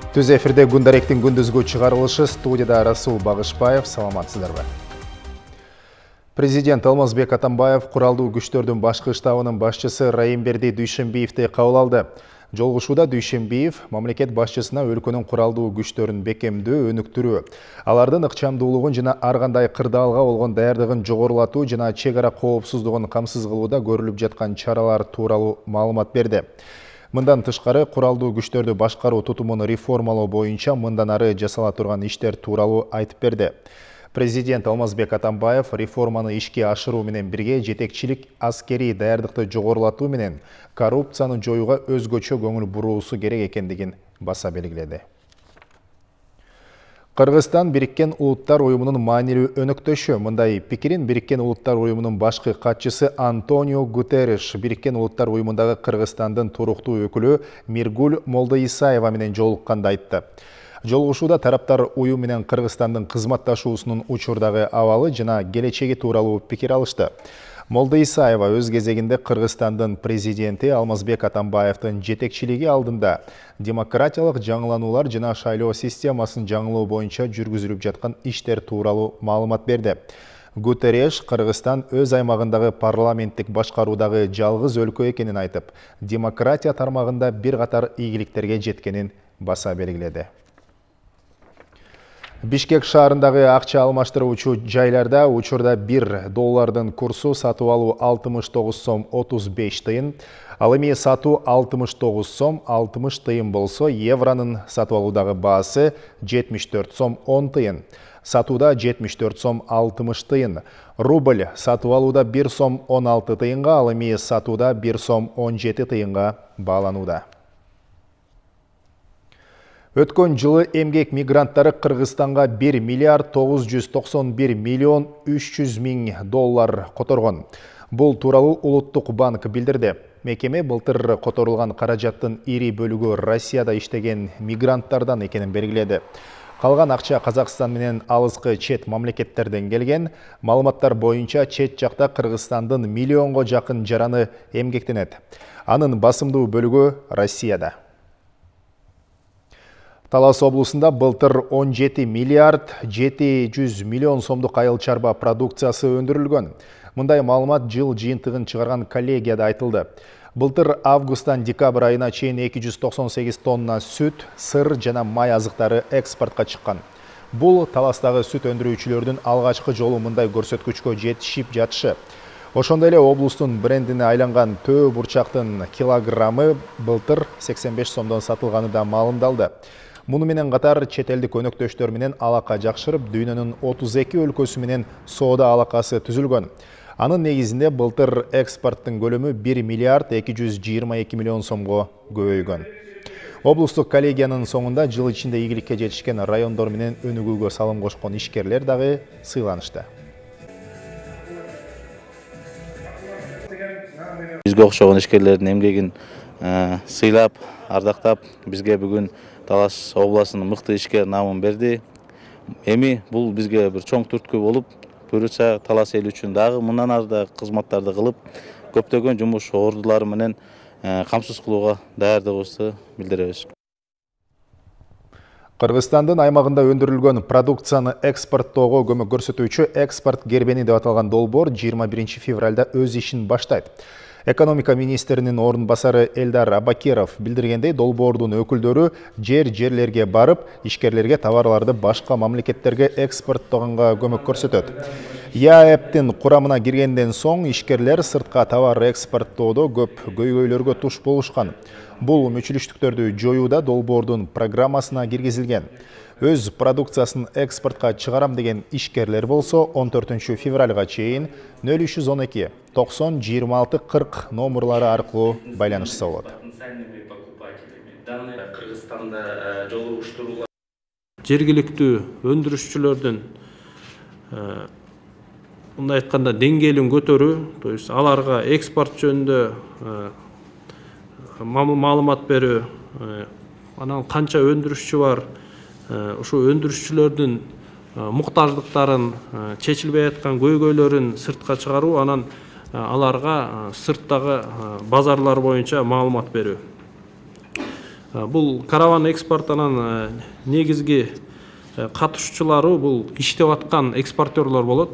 Түз эфирде Гундаректин күндүзгү чыгарылышы, студияда Расул Багышбаев. Саламатсыздарбы. Президент Алмазбек Атамбаев куралдуу күчтөрдүн башкы штабынын башчысы Райымберди Дүйшөнбиевди кабыл алды. Жолугушууда Дүйшөнбиев мамлекет башчысына өлкөнүн куралдуу күчтөрүн бекемдөө, өнүктүрүү, алардын ыкчамдуулугун жана ар кандай кырдаалга болгон даярдыгын жогорулатуу жана чек ара коопсуздугун камсыз кылууда көрүлүп жаткан чаралар тууралуу маалымат берди. Мындан тышкары, куралдуу күчтөрдү башкаруу тутумун реформалоо боюнча мындан ары жасала турган иштер тууралуу айтып берди. Президент Алмазбек Атамбаев реформаны ишке ашыруу менен бирге жетекчилик аскери даярдыкты жогорулатуу менен коррупцияны жоюуга өзгөчө көңүл буруусу керек экендигин баса белгиледи. Кыргызстан Бириккен Улуттар Уюмунун маанилүү өнөктөшү. Мындай пикирин Бириккен Улуттар Уюмунун башкы катчысы Антонио Гутерриш Бириккен Улуттар Уюмундагы Кыргызстандын туруктуу өкүлү Миргуль Молдоисаева менен жолукканда айтты. Жолугушууда тараптар уюм менен Кыргызстандын кызматташуусунун учурдагы абалы жана келечеги тууралуу пикир алышты. Молдоисаева өз кезегинде Кыргызстандын президенти Алмазбек Атамбаевдин жетекчилиги алдында демократиялык жаңылануулар жана шайлоо системасын жаңылоо боюнча жүргүзүлүп жаткан иштер тууралуу маалымат берди. Гутерриш Кыргызстан өз аймагындагы парламенттик башкаруудагы жалгыз өлкө экенин айтып, демократия тармагында бир катар ийгиликтерге жеткенин баса белгиледи. Бишкек шаарындагы акча алмаштыруучу жайларда учурда $1 курсу сатып алуу 69 сом 35 тыйын, ал эми сатуу 69 сом 60 тыйын болсо, евронун сатып алуудагы баасы 74 сом 10 тыйын, сатууда 74 сом 60 тыйын, рубль сатып алууда 1 сом 16 тыйынга, ал эми сатууда 1 сом 17 тыйынга бааланууда. Өткөн жылы эмгек мигранттары Кыргызстанга $1 миллиард 991 миллион 300 миң доллар которгон. Бул тууралуу Улуттук банк билдирди. Мекеме былтыр которулган каражаттын ири бөлүгү Россияда иштеген мигранттардан экенин белгиледи. Калган акча Казакстан менен алыскы чет мамлекеттерден келген. Маалыматтар боюнча чет жакта Кыргызстандын миллионго жакын жараны эмгектенет. Анын басымдуу бөлүгү Россияда. Талас облусунда былтыр 17 миллиард 700 миллион сомдук айыл чарба продукциясы өндүрүлгөн. Мындай маалымат жыл жыйынтыгын чыгарган коллегияда айтылды. Былтыр августтан декабрь айына чейин 298 тонна сүт, сыр жана май азыктары экспортко чыккан. Бул Таластагы сүт өндүрүүчүлөрдүн алгачкы жолу мындай көрсөткүчкө жетишип жатышы. Ошондой эле облустун брендине айланган төө бурчактын килограммы былтыр 85 сомдон сатылганы да маалымдалды. Муну менен катар чет элдик өнөктөштөр менен алака жакшырып, дүйнөнүн 32 өлкөсү менен соода алакасы түзүлгөн. Анын негизинде былтыр экспорттун көлөмү 1 миллиард 222 миллион сомго көбөйгөн. Облустук коллегиянын соңунда жыл ичинде ийгиликке жетишкен райондор менен өнүгүүгө салым кошкон ишкерлер дагы сыйланышты. Бизге окшогон ишкерлердин эмгегин сыйлап, ардактап, бизге бүгүн Талас областынын мыкты ишкер намын берди. Эми бул бизге бир чоң түрткү болуп, буюрса Талас эл үчүн дагы мындан ары да кызматтарды кылып, көптөгөн жумуш ордулары менен камсыз кылууга даярдыгыбызды билдиребиз. Кыргызстандын аймагында өндүрүлгөн продукцияны экспорттоого көмөк көрсөтүүчү экспорт кербени деп аталган долбоор 21 февралда өз ишин баштайт. Экономика министринин орун басары Элдар Абакиров билдиргендей, долбоордун өкүлдөрү жерлерге барып, ишкерлерге товарларды башка мамлекеттерге экспорттоганга көмөк көрсөтөт. ЯЭПтин курамына киргенден соң ишкерлер сыртка товар экспорттоодо көп көйгөйлөргө туш болушкан. Бул мүчүлүштүктөрдү жоюуда долбоордун программасына киргизилген. Өз продукциясын экспортка чыгарам деген ишкерлер болсо 14 февралга чейин 0312 90 26 40 номерлары аркылуу байланышса болот. Жергиликтүү өндүрүшчүлөрдүн мындай айтканда деңгээлин көтөрүү, то есть аларга экспорт жөнүндө маалымат берүү, анан канча өндүрүшчү бар, ошо өндүрүшчүлөрдүн муктаждыктарын, чечилбей аткан көйгөйлөрүн сыртка чыгаруу, анан аларга сырттагы базарлар боюнча маалымат берүү. Бул караван экспортунун негизги катышуучулары бул иштеп аткан экспортерлор болот.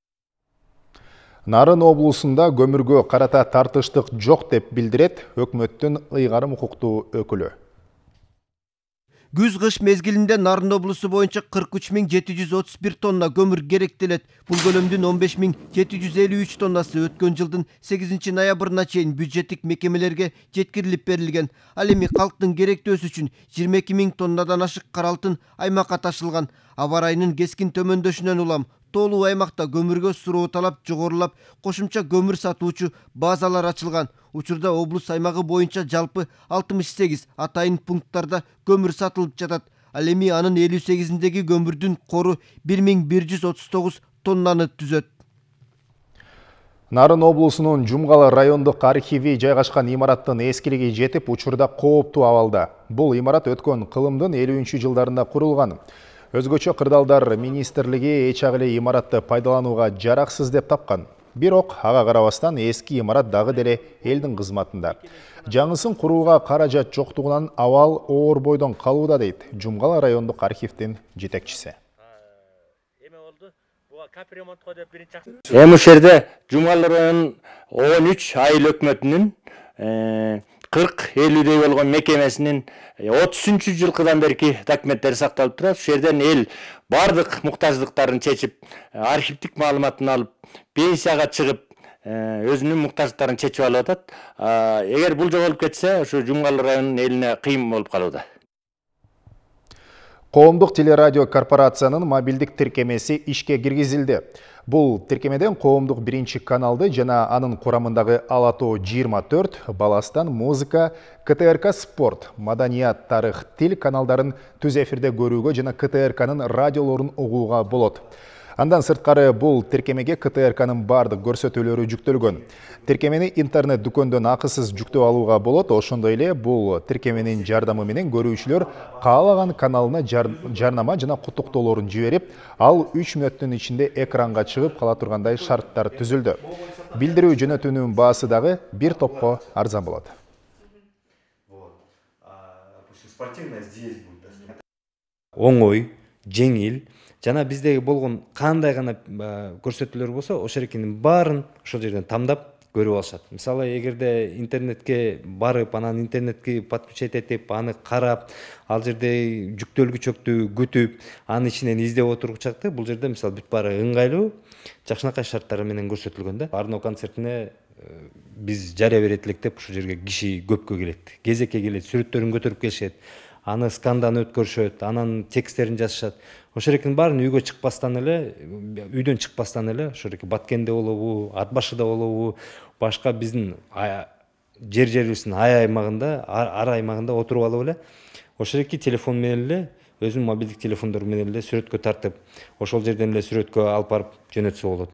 Нарын облусунда көмүргө карата тартыштык жок деп билдирет өкмөттүн ыйгарым укуктуу өкүлү. Күз-кыш мезгилинде Нарын облусу боюнча 43.731 тонна көмүр керектелет. Бул көлөмдүн 15.753 тоннасы өткөн жылдын 8 ноябрына чейин бюджеттик мекемелерге жеткирилип берилген. Ал эми калктын керектөөсү үчүн 22.000 тоннадан ашык кара алтын аймакка ташылган. Аба ырайынын кескин төмөндөшүнөн улам тоолуу аймакта көмүргө суроо талап жогорулап, кошумча көмүр сатуучу базалар ачылган. Учурда облус аймагы боюнча жалпы 68 атайын пункттарда көмүр сатылып жатат. Ал эми анын 58-деги көмүрдүн кору 1139 тоннаны түзөт. Нарын облусунун Жумгалы райондук архиви жайгашкан имараттын эскилиги жетип, учурда кооптуу абалда. Бул имарат өткөн кылымдын 50-жылдарында курулган. Өзгөчө кырдаалдар министрлиги эч ак эле имаратты пайдаланууга жараксыз деп тапкан. Бирок ага карабастан эски имарат дагы деле элдин кызматында. Жаңысын курууга каражат жоктугунан абал оор бойдон калууда дейт Жумгалы райондук архивдин жетекчиси. Эми ушул жерде Жумгалы районунун 13 айыл өкмөтүнүн 40-50 болгон мекемесинин 33-жылкыдан берки документтери сакталып турат. Ушул жерден эл бардык муктаждыктарын чечип, архивдик маалыматын алып, пенсияга чыгып, өзүнүн муктаждыктарын чечип алып атат. Эгер бул жоголуп кетсе, ушу Жумгалы районунун элине кыйын болуп калууда. Коомдук телерадио корпорациянын мобилдик тиркемеси ишке киргизилди. Бул тиркемеден коомдук биринчи каналды жана анын курамындагы Ала Тоо 24, Баластан музыка, КТРК спорт, маданият, тарых, тил каналдарын түз эфирде көрүүгө жана КТРКнын радиолорун угууга болот. Андан сырткары бул тиркемеге КТРКнын бардык көрсөтүүлөрү жүктөлгөн. Тиркемени интернет дүкөндөн акысыз жүктөп алууга болот. Ошондой эле бул тиркеменин жардамы менен көрүүчүлөр каалаган каналына жарнама жана куттуктоолорун жиберип, ал 3 мүнөттүн ичинде экранга чыгып кала тургандай шарттар түзүлдү. Билдирүү жөнөтүүнүн баасы дагы бир топко арзан болот. Оңой, жеңил, жана биздеги болгон кандай гана көрсөтүүлөр болсо, ошол эркинин баарын ошол жерден тамдап көрүп алышат. Мисалы, эгерде интернетке барып, анан интернетке подключать этип, аны карап, ал жерде жүктөлгүчөктү күтүп, анын ичинен издеп отургучакты, бул жерде мисалы бүт баары ыңгайлуу, жакшынакай шарттары менен көрсөтүлгөн да. Арноо концертине биз жарыя берет элек деп ушул жерге киши көпкө келет. Кезекке келет, сүрөттөрүн көтөрүп келишет, аны скандан өткөрүшөт, анан тексттерин жазышат. Ошол эркинин баарын үйдөн чыкпастан эле, ошол эрки Баткенде болобу, Ат башыда болобу, башка биздин жер-жерибиздин аймагында, ар аймагында отуруп алып эле, ошол эрки телефон менен эле, өзүнүн мобилдик телефондору менен эле сүрөткө тартып, ошол жерден эле сүрөткө алып барып жөнөтсө болот.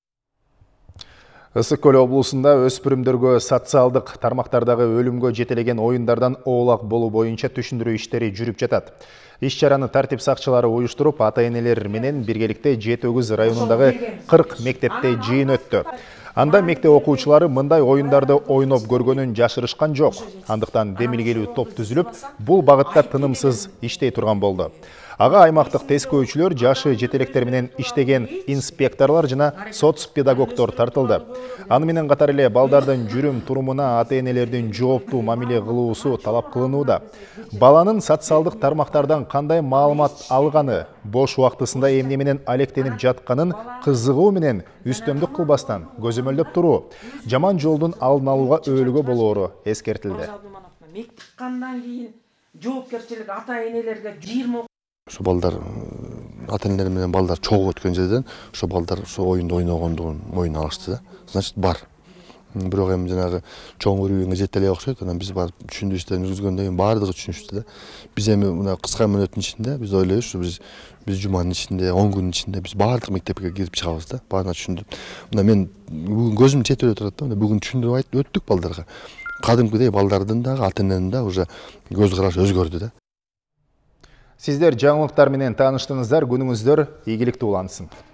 Ысык Көл облусунда өспүрүмдөргө социалдык тармактардагы өлүмгө жетелеген оюндардан оолак болуу боюнча түшүндүрүү иштери жүрүп жатат. Иш-чараны тартип сакчылары уюштуруп, ата-энелер менен биргеликте Жети-Өгүз районундагы 40 мектепте жыйын өттү. Анда мектеп окуучулары мындай оюндарды ойноп көргөнүн жашырышкан жок. Андыктан демилгелүү топ түзүлүп, бул багытта тынымсыз иштей турган болду. Ага аймактык тескөөчүлөр, жашы жетелектер менен иштеген инспекторлор жана соцпедагогдор тартылды. Аны менен катар эле балдардын жүрүм-турумуна ата-энелердин жооптуу мамиле кылуусу талап кылынууда. Баланын социалдык тармактардан кандай маалымат алганы, бош убактысында эмне менен алектенип жатканын кызыгуу менен үстөмдүк кылбастан көзөмөлдөп туруу, жаман жолдун алдын алууга өбөлгө болоору эскертилди. Кандан кийин жоопкерчилик ата-энелерге 20 Ошо балдар ата-энелер менен балдар чогуу өткөн жерден ошо балдар ошо оюнду ойногондугун моюна алышты да. Значит, бар. Бирок эми жанагы чоң көрүүгө жете эле окшойт. Анан биз барып түшүндүрүү иштерин жүргүзгөндөн кийин баардыгы түшүнүштү да. Биз эми мына кыска мөөнөттүн ичинде биз ойлойбуз, биз жуманын ичинде, 10 күнүн ичинде биз баардык мектепке кирип чыгабыз да. Баарына түшүндүрүп. Мына мен бүгүн көзүм чет эле турат да. Бүгүн түшүндүрүп өттүк балдарга. Кадимкидей балдардын дагы ата-эненин дагы уже көз карашы өзгөрдү да. Сиздер жаңылыктар менен тааныштыңыздар, күнүңүздөр ийгиликтүү улансын.